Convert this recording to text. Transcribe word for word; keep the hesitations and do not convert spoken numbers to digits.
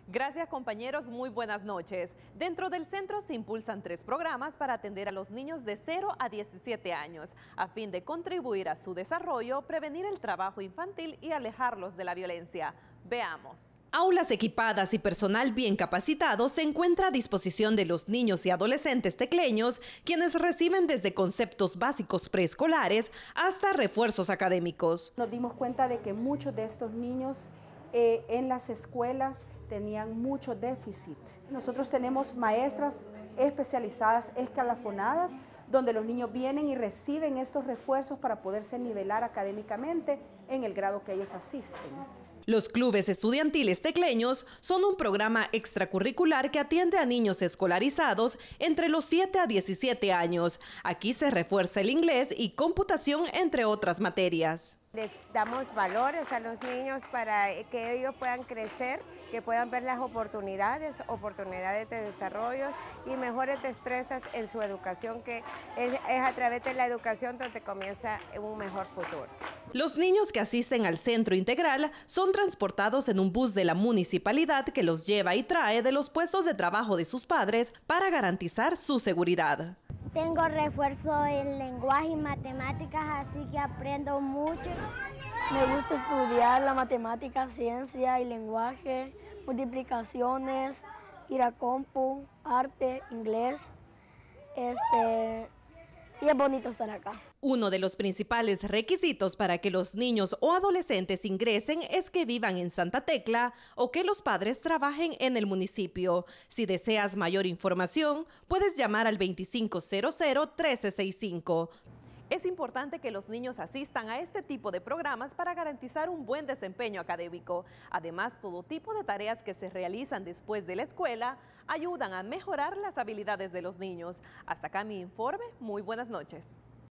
Gracias, compañeros, muy buenas noches. Dentro del centro se impulsan tres programas para atender a los niños de cero a diecisiete años, a fin de contribuir a su desarrollo, prevenir el trabajo infantil y alejarlos de la violencia. Veamos. Aulas equipadas y personal bien capacitado se encuentra a disposición de los niños y adolescentes tecleños, quienes reciben desde conceptos básicos preescolares hasta refuerzos académicos. Nos dimos cuenta de que muchos de estos niños eh, en las escuelas tenían mucho déficit. Nosotros tenemos maestras especializadas, escalafonadas, donde los niños vienen y reciben estos refuerzos para poderse nivelar académicamente en el grado que ellos asisten. Los clubes estudiantiles tecleños son un programa extracurricular que atiende a niños escolarizados entre los siete a diecisiete años. Aquí se refuerza el inglés y computación, entre otras materias. Les damos valores a los niños para que ellos puedan crecer, que puedan ver las oportunidades, oportunidades de desarrollo y mejores destrezas en su educación, que es, es a través de la educación donde comienza un mejor futuro. Los niños que asisten al centro integral son transportados en un bus de la municipalidad que los lleva y trae de los puestos de trabajo de sus padres para garantizar su seguridad. Tengo refuerzo en lenguaje y matemáticas, así que aprendo mucho. Me gusta estudiar la matemática, ciencia y lenguaje, multiplicaciones, ir a compu, arte, inglés. Este, y es bonito estar acá. Uno de los principales requisitos para que los niños o adolescentes ingresen es que vivan en Santa Tecla o que los padres trabajen en el municipio. Si deseas mayor información, puedes llamar al veinticinco cero cero, trece sesenta y cinco. Es importante que los niños asistan a este tipo de programas para garantizar un buen desempeño académico. Además, todo tipo de tareas que se realizan después de la escuela ayudan a mejorar las habilidades de los niños. Hasta acá mi informe. Muy buenas noches.